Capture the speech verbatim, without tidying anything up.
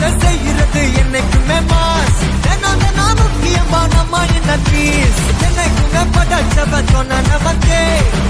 செய்யறது என்னைக்குமே மாஸ் தினம் தினம் முக்கியமா நம்ம என்ன பீஸ் என்னைக்குமே படைச்சவன் சொன்ன நமக்கே